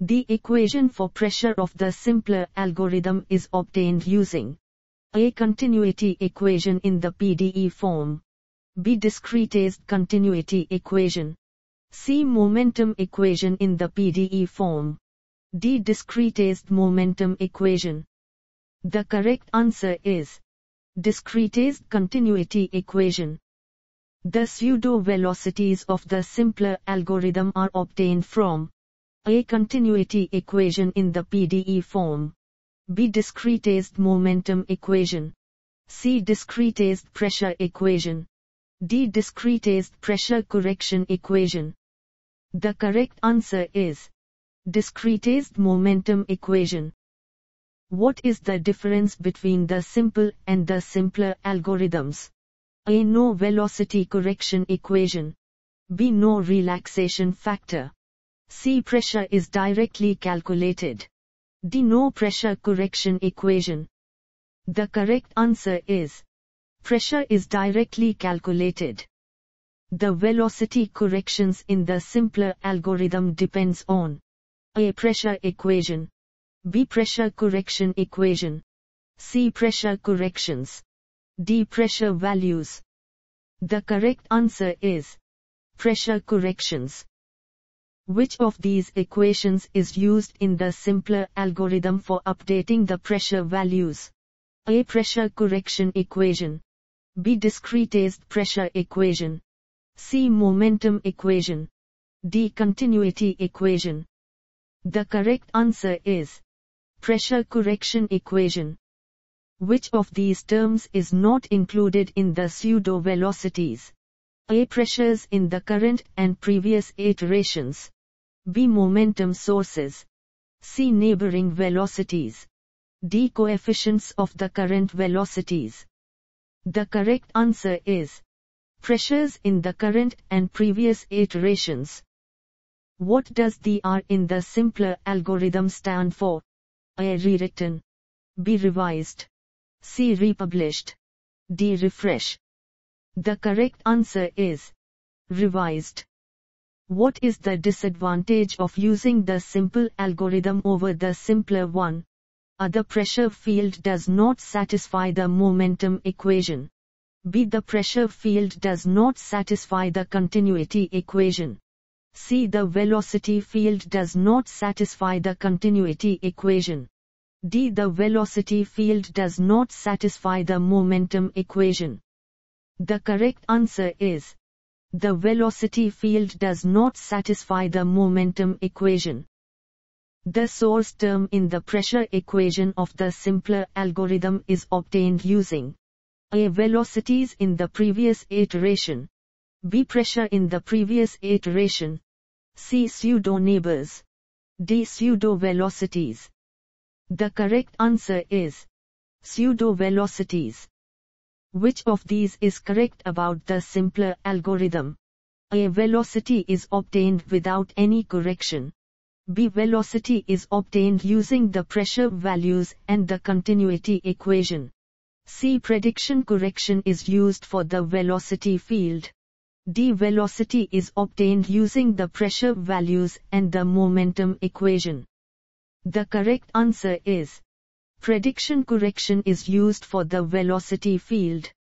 The equation for pressure of the simpler algorithm is obtained using A. Continuity equation in the PDE form. B. Discretized continuity equation. C. Momentum equation in the PDE form. D. Discretized momentum equation. The correct answer is discretized continuity equation. The pseudo-velocities of the simpler algorithm are obtained from A. Continuity equation in the PDE form. B. Discretized momentum equation. C. Discretized pressure equation. D. Discretized pressure correction equation. The correct answer is discretized momentum equation. What is the difference between the simple and the simpler algorithms? A. No velocity correction equation. B. No relaxation factor. C. Pressure is directly calculated. D. No pressure correction equation. The correct answer is pressure is directly calculated. The velocity corrections in the simpler algorithm depends on A. Pressure equation. B. Pressure correction equation. C. Pressure corrections. D. Pressure values. The correct answer is pressure corrections. Which of these equations is used in the simpler algorithm for updating the pressure values? A. Pressure correction equation. B. Discretized pressure equation. C. Momentum equation. D. Continuity equation. The correct answer is pressure correction equation. Which of these terms is not included in the pseudo-velocities? A. Pressures in the current and previous iterations. B. Momentum sources. C. Neighboring velocities. D. Coefficients of the current velocities. The correct answer is pressures in the current and previous iterations. What does the R in the simpler algorithm stand for? A. Rewritten. B. Revised. C. Republished. D. Refresh. The correct answer is revised. What is the disadvantage of using the simple algorithm over the simpler one? A. The pressure field does not satisfy the momentum equation. B. The pressure field does not satisfy the continuity equation. C. The velocity field does not satisfy the continuity equation. D. The velocity field does not satisfy the momentum equation. The correct answer is the velocity field does not satisfy the momentum equation. The source term in the pressure equation of the simpler algorithm is obtained using A. Velocities in the previous iteration. B. Pressure in the previous iteration. C. Pseudo-neighbors. D. Pseudo-velocities. The correct answer is pseudo-velocities. Which of these is correct about the simpler algorithm? A. Velocity is obtained without any correction. B. Velocity is obtained using the pressure values and the continuity equation. C. Prediction correction is used for the velocity field. D. Velocity is obtained using the pressure values and the momentum equation. The correct answer is prediction correction is used for the velocity field.